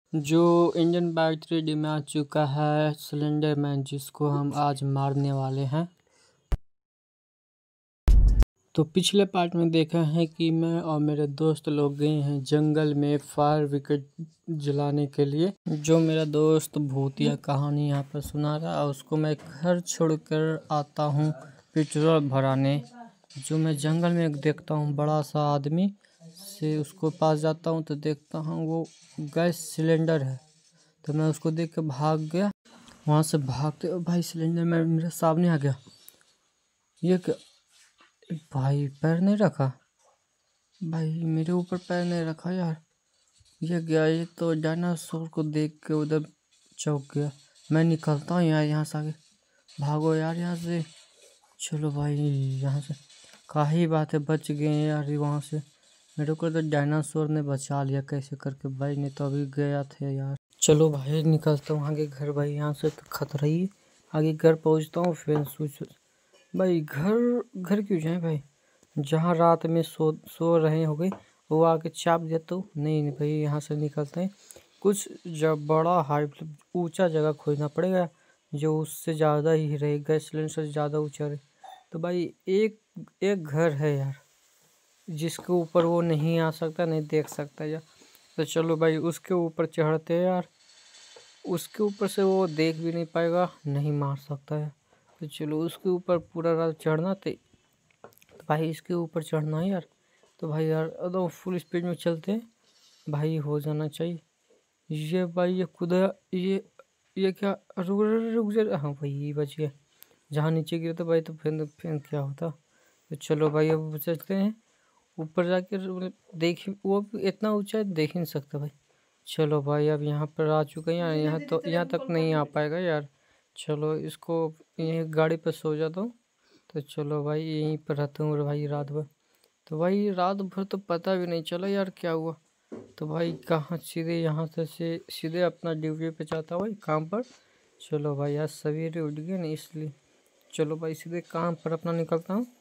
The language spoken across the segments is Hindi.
जो इंडियन बाइक 3D में आ चुका है सिलेंडर मैन, जिसको हम आज मारने वाले हैं। तो पिछले पार्ट में देखा है कि मैं और मेरे दोस्त लोग गए हैं जंगल में फायर विकेट जलाने के लिए। जो मेरा दोस्त भूतिया कहानी यहाँ पर सुना रहा है, उसको मैं घर छोड़कर आता हूँ पेट्रोल भराने। जो मैं जंगल में देखता हूँ बड़ा सा आदमी से, उसको पास जाता हूँ तो देखता हूँ वो गैस सिलेंडर है। तो मैं उसको देख के भाग गया। वहाँ से भागते भाई सिलेंडर में मेरे सामने आ गया। ये क्या भाई, पैर नहीं रखा भाई, मेरे ऊपर पैर नहीं रखा यार। ये गया, ये तो डायनासोर को देख के उधर चौंक गया। मैं निकलता हूँ यार यहाँ से, आगे भागो यार यहाँ से। चलो भाई यहाँ से, काही बात है बच गए यार वहाँ से। मेरे को तो डायनासोर ने बचा लिया कैसे करके भाई, नहीं तो अभी गया थे यार। चलो भाई निकलता हूँ आगे घर भाई, यहाँ से तो खतरा ही। आगे घर पहुँचता हूँ फिर भाई घर घर क्यों जाए भाई, जहाँ रात में सो रहे हो गए वो आके चाप दिया तो नहीं भाई। यहाँ से निकलते हैं, कुछ जब बड़ा हाई ऊंचा जगह खोजना पड़ेगा जो उससे ज़्यादा ही रहे, गैस सिलेंडर से ज़्यादा ऊंचा रहे। तो भाई एक घर है यार जिसके ऊपर वो नहीं आ सकता, नहीं देख सकता यार। तो चलो भाई उसके ऊपर चढ़ते हैं यार, उसके ऊपर से वो देख भी नहीं पाएगा, नहीं मार सकता है। तो चलो उसके ऊपर पूरा रात चढ़ना थे। तो भाई इसके ऊपर चढ़ना है यार। तो भाई यार एकदम फुल स्पीड में चलते हैं भाई, हो जाना चाहिए। ये भाई ये खुदा ये क्या, रुक जा। हाँ भाई ये बच गया। जहाँ नीचे गिरा था भाई तो फिर क्या होता। तो चलो भाई अब चलते हैं ऊपर जाकर, देख वो इतना ऊंचा है देख ही नहीं सकता भाई। चलो भाई अब यहाँ पर आ चुके हैं यार, यहाँ तो यहाँ तक नहीं आ पाएगा यार। चलो इसको यहीं गाड़ी पर सो जाता हूँ। तो चलो भाई यहीं पर रहता हूँ भाई रात भर। तो भाई रात भर तो पता भी नहीं चला यार क्या हुआ। तो भाई कहाँ सीधे यहाँ से सीधे अपना ड्यूटी पे जाता भाई काम पर। चलो भाई आज सवेरे उठ गए नहीं इसलिए। चलो भाई सीधे काम पर अपना निकलता हूँ।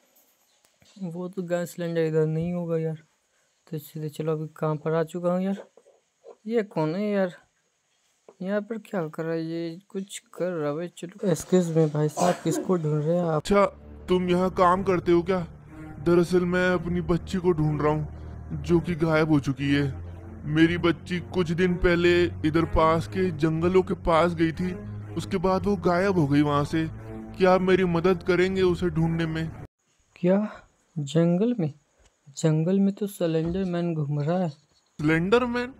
वो तो गैस सिलेंडर इधर नहीं होगा यार। तो सीधे चलो अभी काम पर आ चुका हूँ यार। ये कौन है यार, यहाँ पर क्या कर रहा है, ये कुछ कर रहा है। चलो एक्सक्यूज मी भाई साहब, किसको ढूंढ रहे हैं आप? अच्छा, तुम यहाँ काम करते हो क्या? दरअसल मैं अपनी बच्ची को ढूंढ रहा हूँ जो कि गायब हो चुकी है। मेरी बच्ची कुछ दिन पहले इधर पास के जंगलों के पास गई थी, उसके बाद वो गायब हो गई वहां से। क्या आप मेरी मदद करेंगे उसे ढूंढने में? क्या जंगल में? जंगल में तो सिलेंडर मैन घूम रहा है। Slender man?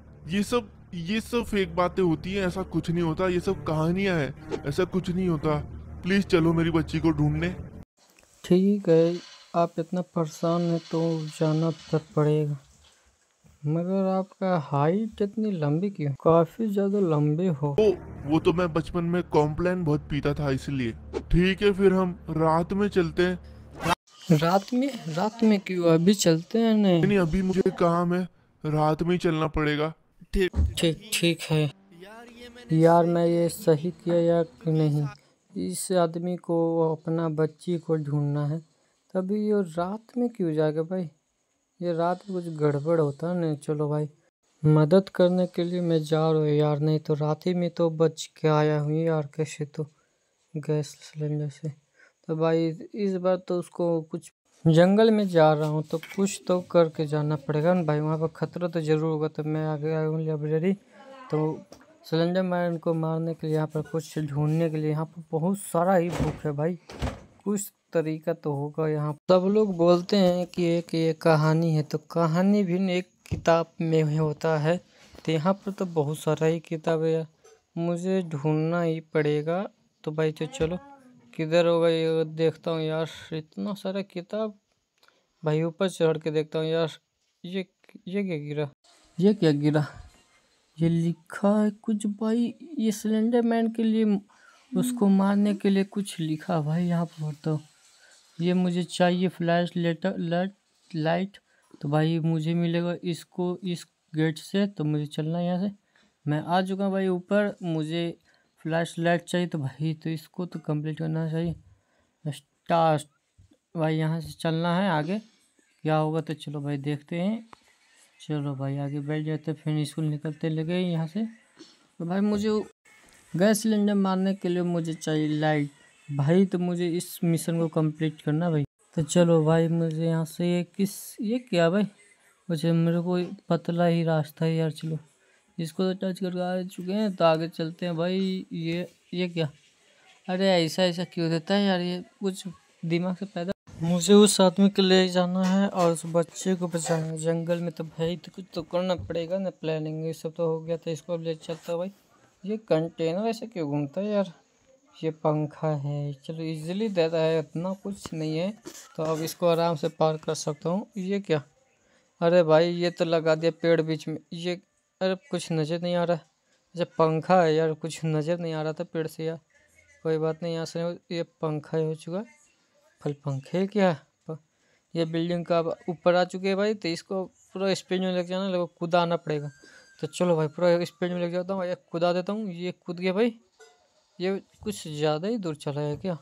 ये सब फेक बातें होती हैं, ऐसा कुछ नहीं होता, ये सब कहानियां हैं, ऐसा कुछ नहीं होता। प्लीज चलो मेरी बच्ची को ढूंढने। ठीक है, आप इतना परेशान हैं तो जाना तक पड़ेगा। मगर आपका हाइट इतनी लंबी क्यों? काफी ज्यादा लंबे हो। वो तो मैं बचपन में कॉम्प्लान बहुत पीता था इसलिए। ठीक है फिर हम रात में चलते हैं। रात में क्यों, अभी चलते हैं नहीं? नहीं, अभी मुझे काम है, रात में ही चलना पड़ेगा। ठीक ठीक है यार, मैं ये सही किया या नहीं? इस आदमी को अपना बच्ची को ढूंढना है, तभी ये रात में क्यों जाएगा भाई? ये रात में कुछ गड़बड़ होता है नहीं। चलो भाई मदद करने के लिए मैं जा रहा हूँ यार, नहीं तो रात ही में तो बच के आया हूँ यार कैसे तो गैस सिलेंडर से। तो भाई इस बार तो उसको कुछ, जंगल में जा रहा हूँ तो कुछ तो करके जाना पड़ेगा ना भाई, वहाँ पर खतरा तो जरूर होगा। तो मैं आगे आया हूँ लाइब्रेरी, तो सिलेंडर मैन को मारने के लिए, यहाँ पर कुछ ढूंढने के लिए, यहाँ पर बहुत सारा ही भूख है भाई। कुछ तरीका तो होगा यहाँ। सब लोग बोलते हैं कि एक ये कहानी है, तो कहानी भी एक किताब में होता है। तो यहाँ पर तो बहुत सारा ही किताब है यार, मुझे ढूंढना ही पड़ेगा। तो भाई तो चलो किधर होगा ये देखता हूँ यार, इतना सारा किताब। भाई ऊपर चढ़ के देखता हूँ यार। ये ये क्या गिरा, ये क्या गिरा? ये लिखा है कुछ भाई, ये सिलेंडर मैन के लिए, उसको मारने के लिए कुछ लिखा भाई यहाँ पर। तो ये मुझे चाहिए फ्लैश लाइट। तो भाई मुझे मिलेगा इसको इस गेट से, तो मुझे चलना है यहाँ से। मैं आ चुका हूँ भाई ऊपर, मुझे फ्लैश लाइट चाहिए। तो भाई तो इसको तो कंप्लीट करना चाहिए। स्टार्ट भाई, यहाँ से चलना है आगे, क्या होगा तो चलो भाई देखते हैं। चलो भाई आगे बैठ जाते, फिर स्कूल निकलते लगे यहाँ से। तो भाई मुझे गैस सिलेंडर मारने के लिए मुझे चाहिए लाइट भाई, तो मुझे इस मिशन को कंप्लीट करना भाई। तो चलो भाई मुझे यहाँ से ये क्या भाई, मुझे मेरे को पतला ही रास्ता है यार। चलो इसको तो टच करके आ चुके हैं, तो आगे चलते हैं भाई। ये क्या, अरे ऐसा ऐसा क्यों देता है यार, ये कुछ दिमाग से पैदा। मुझे उस आदमी को ले जाना है और उस बच्चे को बचाना है जंगल में, तो भाई तो कुछ तो करना पड़ेगा ना। प्लानिंग ये सब तो हो गया था, इसको अब ले चलता भाई। ये कंटेनर ऐसे क्यों घूमता है यार, ये पंखा है, चलो इजीली देता है, इतना कुछ नहीं है, तो अब इसको आराम से पार कर सकता हूँ। ये क्या, अरे भाई ये तो लगा दिया पेड़ बीच में, ये अरे कुछ नज़र नहीं आ रहा। अच्छा पंखा है यार, कुछ नज़र नहीं आ रहा था पेड़ से यार। कोई बात नहीं, यहाँ से ये पंखा हो चुका, फल पंखे क्या ये बिल्डिंग का ऊपर आ चुके हैं भाई। तो इसको पूरा स्पीड में लेके जाना, लगभग कूदाना पड़ेगा। तो चलो भाई पूरा स्पीड में लेके जाता हूँ, एक कूदा देता हूँ। ये कूद गया भाई, ये कुछ ज़्यादा ही दूर चला है क्या,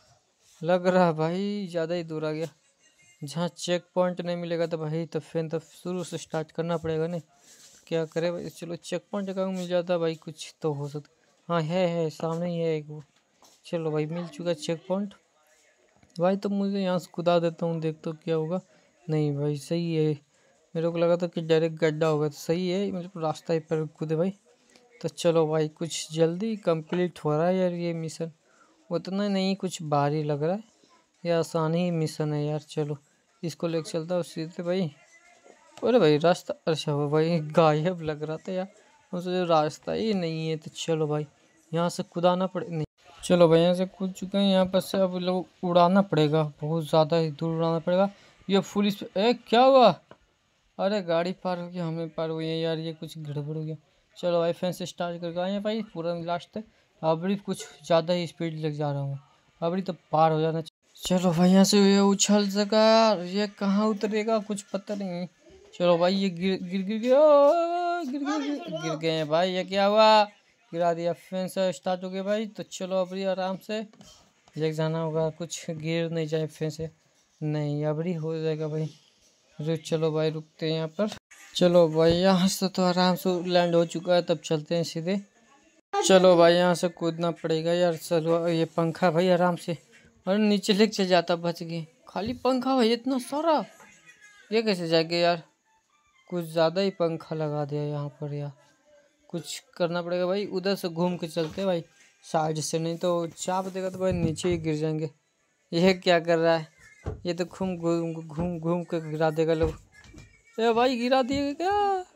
लग रहा भाई ज़्यादा ही दूर आ गया। जहाँ चेक पॉइंट नहीं मिलेगा तो भाई तो फिर तो शुरू से स्टार्ट करना पड़ेगा नहीं, क्या करे भाई। चलो चेक पॉइंट का मिल जाता भाई, कुछ तो हो सकता। हाँ है सामने ही है एक वो। चलो भाई मिल चुका चेक पॉइंट भाई। तो मुझे यहाँ से कूदा देता हूँ, देखता हूँ क्या होगा। नहीं भाई सही है, मेरे को लगा था कि डायरेक्ट गड्ढा होगा, तो सही है मतलब रास्ता ही पर कूदे भाई। तो चलो भाई कुछ जल्दी कंप्लीट हो रहा है यार ये मिशन, उतना नहीं कुछ भारी लग रहा है, ये आसान ही मिशन है यार। चलो इसको लेके चलता हूँ सीधे भाई। अरे भाई रास्ता, अच्छा वो भाई गायब लग रहा था यार, मुझे रास्ता ही नहीं है। तो चलो भाई यहाँ से कूदाना पड़े, नहीं चलो भाई यहाँ से कूद चुके हैं, यहाँ पर से अब लोग उड़ाना पड़ेगा, बहुत ज़्यादा ही दूर उड़ाना पड़ेगा। ये फुल क्या हुआ, अरे गाड़ी पार हो गया, हमें पार हुई है यार, ये कुछ गड़बड़ हो गया। चलो भाई फैन से स्टार्ट करके आए हैं भाई पूरा लास्ट तक। अभी कुछ ज़्यादा ही स्पीड लग जा रहा हूँ, अभी तो पार हो जाना। चलो भाई यहाँ से ये उछल सका, ये कहाँ उतरेगा कुछ पता नहीं। चलो भाई ये गिर गिर गिर गिर ओ, गिर गिर गिर गिर गए हैं भाई, ये क्या हुआ, गिरा दिया। फैन से स्टार्ट हो गया भाई। तो चलो अभी आराम से लेके जाना होगा, कुछ गिर नहीं जाए फैन से, नहीं अभी हो जाएगा भाई। रुक चलो भाई रुकते हैं यहाँ पर। चलो भाई यहाँ से तो आराम से लैंड हो चुका है, तब चलते हैं सीधे। चलो भाई यहाँ से कूदना पड़ेगा यार। चलो ये पंखा भाई आराम से, और नीचे लेके चल जाता, बच गए। खाली पंखा भाई इतना सारा, ये कैसे जाएगा यार, कुछ ज़्यादा ही पंखा लगा दिया यहाँ पर यार, कुछ करना पड़ेगा भाई। उधर से घूम के चलते भाई साइड से, नहीं तो चाप देगा तो भाई नीचे ही गिर जाएंगे। यह क्या कर रहा है, ये तो घूम घूम घूम घूम के गिरा देगा लोग। ए भाई गिरा दिए क्या,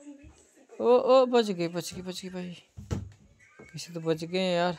ओ बच गए बच गए बच गए भाई, किसी तो बच गए यार।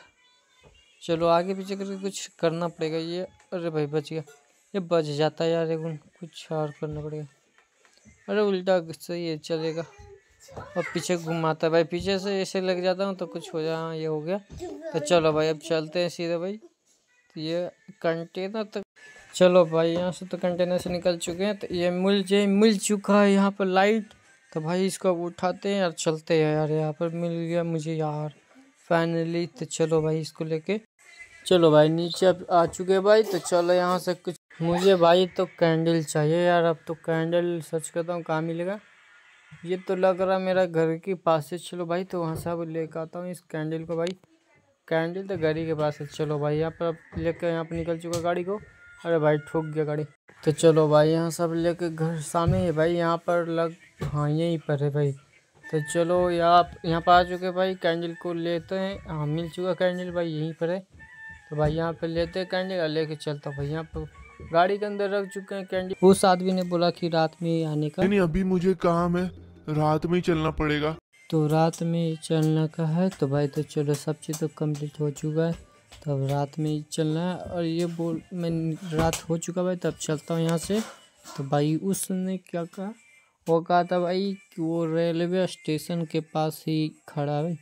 चलो आगे पीछे करके कुछ करना पड़ेगा ये। अरे भाई बच गया, ये बच जाता है यार, एक कुछ और करना पड़ेगा। अरे उल्टा सही है चलेगा, और पीछे घुमाता है भाई, पीछे से ऐसे लग जाता हूँ तो कुछ हो जा। ये हो गया। तो चलो भाई अब चलते हैं सीधे भाई। तो ये कंटेनर तक, चलो भाई यहाँ से तो कंटेनर से निकल चुके हैं। तो ये मिल चुका है यहाँ पर लाइट, तो भाई इसको अब उठाते हैं और चलते हैं यार। यहाँ पर मिल गया मुझे यार फाइनली। तो चलो भाई इसको लेके, चलो भाई नीचे अब आ चुके हैं भाई। तो चलो यहाँ से कुछ, मुझे भाई तो कैंडल चाहिए यार, अब तो कैंडल सर्च करता हूँ कहाँ मिलेगा। ये तो लग रहा मेरा घर के पास है, चलो भाई तो वहाँ से अब लेकर आता हूँ इस कैंडल को भाई। कैंडल तो गाड़ी के पास है। चलो भाई यहाँ पर अब लेकर यहाँ पर निकल चुका गाड़ी को। अरे भाई ठुक गया गाड़ी। तो चलो भाई यहाँ सब लेके घर सामने है भाई, यहाँ पर लग, हाँ यहीं पर है भाई। तो चलो यहाँ पर आ चुके भाई, कैंडल को लेते हैं। हाँ मिल चुका कैंडल भाई, यहीं पर है। तो भाई यहाँ पे लेते हैं कैंडल और लेके चलता हूँ भाई। यहाँ पर गाड़ी के अंदर रख चुके हैं कैंडल। उस आदमी ने बोला कि रात में ही आने का, नहीं अभी मुझे काम है, रात में ही चलना पड़ेगा। तो रात में चलने का है। तो भाई तो चलो सब चीज़ तो कंप्लीट हो चुका है, तब रात में ही चलना है। और ये बोल मैं रात हो चुका भाई, तब चलता हूँ यहाँ से। तो भाई उसने क्या कहा, वो कहा था भाई कि वो रेलवे स्टेशन के पास ही खड़ा है।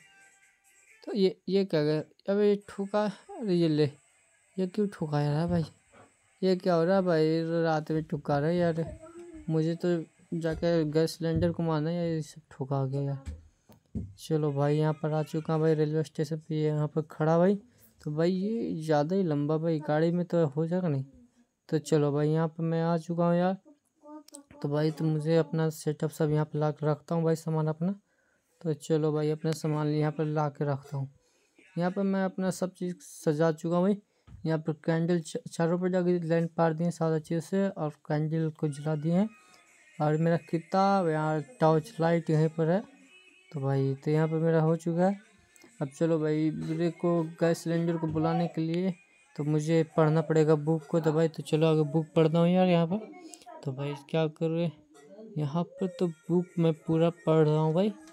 तो ये क्या गया, अबे ये ठुका, अरे ये ले, ये क्यों ठुका रहा है भाई, ये क्या हो रहा है भाई, रात में ठुका रहा है यार। मुझे तो जाके गैस सिलेंडर को मारना है, ये सब ठुका गया यार। चलो भाई यहाँ पर आ चुका भाई रेलवे स्टेशन पे, ये यहाँ पर खड़ा भाई। तो भाई ये ज़्यादा ही लंबा भाई, गाड़ी में तो हो जाएगा नहीं। तो चलो भाई यहाँ पर मैं आ चुका हूँ यार। तो भाई तो मुझे अपना सेटअप सब यहाँ पर ला रखता हूँ भाई सामान अपना। तो चलो भाई अपना सामान यहाँ पर ला के रखता हूँ। यहाँ पर मैं अपना सब चीज़ सजा चुका हूँ भाई। यहाँ पर कैंडल चारों पर जाके लाइन पार दिए सारा चीज़ से और कैंडल को जला दिए हैं। और मेरा किताब यहाँ टॉर्च लाइट यहीं पर है। तो भाई तो यहाँ पर मेरा हो चुका है। अब चलो भाई मेरे को गैस सिलेंडर को बुलाने के लिए तो मुझे पढ़ना पड़ेगा बुक को। तो भाई तो चलो आगे बुक पढ़ता हूँ यार यहाँ पर। तो भाई क्या कर रहे यहाँ पर, तो बुक मैं पूरा पढ़ रहा हूँ भाई।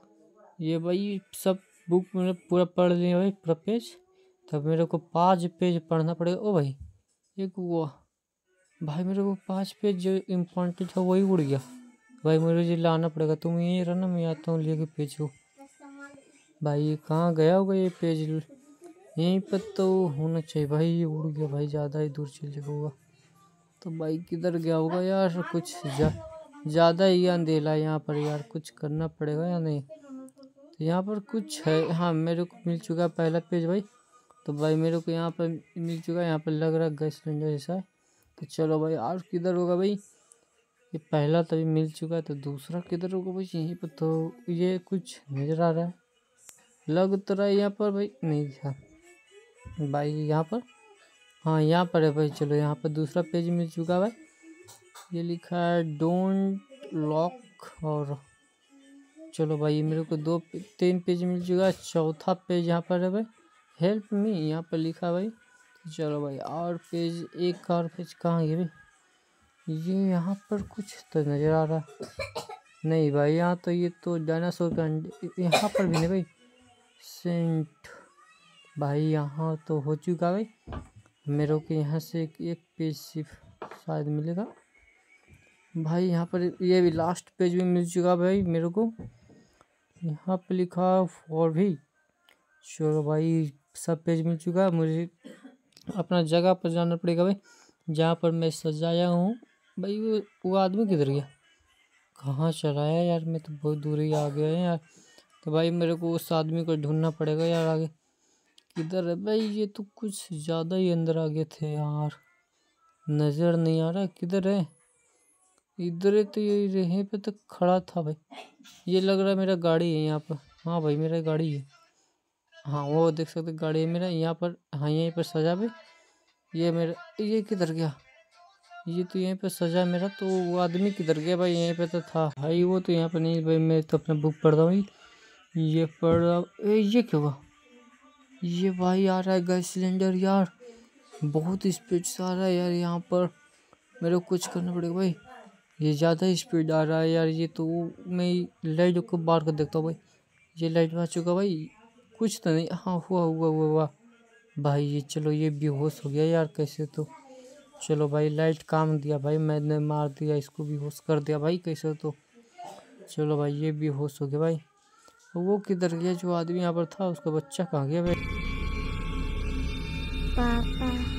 ये भाई सब बुक मैंने पूरा पढ़ लिया भाई, पूरा पेज। तब मेरे को 5 पेज पढ़ना पड़ेगा। ओ भाई एक वो भाई मेरे को 5 पेज जो इम्पोर्टेंट था वही उड़ गया भाई, मुझे लाना पड़ेगा। तुम यहीं रहना, मैं आता हूँ लेके पेज को। भाई ये कहाँ गया होगा ये पेज, यहीं पर तो होना चाहिए भाई। ये उड़ गया भाई, ज़्यादा ही दूर चले होगा। तो भाई किधर गया होगा यार, कुछ ज़्यादा ही अंधेला है यहाँ पर यार, कुछ करना पड़ेगा या नहीं। तो यहाँ पर कुछ है, हाँ मेरे को मिल चुका है पहला पेज भाई। तो भाई मेरे को यहाँ पर मिल चुका है, यहाँ पर लग रहा है गैस सिलेंडर जैसा है। तो चलो भाई और किधर होगा भाई, ये पहला तभी मिल चुका है, तो दूसरा किधर होगा भाई। यहीं पर तो ये कुछ नज़र आ रहा है, लग तो रहा है यहाँ पर भाई, नहीं था भाई यहाँ पर, हाँ यहाँ पर है भाई। चलो यहाँ पर दूसरा पेज मिल चुका है भाई, ये लिखा है डोंट लॉक। और चलो भाई मेरे को 3 पेज मिल चुका है, चौथा पेज यहाँ पर है भाई, हेल्प मी यहाँ पर लिखा है भाई। चलो भाई और पेज, एक और पेज कहाँ गया भाई, ये यहाँ पर कुछ तो नज़र आ रहा नहीं भाई। यहाँ तो ये तो डायनासोर का यहाँ पर भी नहीं भाई, सेंट भाई यहाँ तो हो चुका भाई। मेरे को यहाँ से एक पेज सिर्फ शायद मिलेगा भाई। यहाँ पर ये भी लास्ट पेज भी मिल चुका भाई मेरे को, यहाँ पे लिखा फॉर भी। चलो भाई सब पेज मिल चुका है, मुझे अपना जगह पर जाना पड़ेगा भाई जहाँ पर मैं सजाया हूँ भाई। वो आदमी किधर गया, कहाँ चला है यार, मैं तो बहुत दूर ही आ गया है यार। तो भाई मेरे को उस आदमी को ढूंढना पड़ेगा यार, आगे किधर है भाई। ये तो कुछ ज़्यादा ही अंदर आ गए थे यार, नज़र नहीं आ रहा किधर है। इधर है तो ये यहीं पे तो खड़ा था भाई, ये लग रहा है मेरा गाड़ी है यहाँ पर। हाँ भाई मेरा गाड़ी है, हाँ वो देख सकते गाड़ी है मेरा यहाँ पर। हाँ यहीं पर सजा भाई, ये मेरा, ये किधर गया, ये तो यहीं पे सजा मेरा। तो वो आदमी किधर गया भाई, यहीं पे तो था भाई वो तो यहाँ पे नहीं भाई। मैं तो अपना बुक पढ़ रहा हूँ, ये पढ़ रहा। ये क्या हुआ, ये भाई आ रहा है गैस सिलेंडर यार, बहुत स्पीड से आ रहा है यार। यहाँ पर मेरे को कुछ करना पड़ेगा भाई, ये ज़्यादा स्पीड आ रहा है यार। ये तो मैं लाइट को बार कर देखता हूँ भाई, ये लाइट में आ चुका भाई, कुछ तो नहीं। हाँ हुआ हुआ हुआ हुआ भाई, ये चलो ये बेहोश हो गया यार कैसे। तो चलो भाई लाइट काम दिया भाई, मैंने मार दिया इसको, बेहोश कर दिया भाई कैसे। तो चलो भाई ये बेहोश हो गया भाई। वो किधर गया जो आदमी यहाँ पर था, उसका बच्चा कहाँ गया भाई। पापा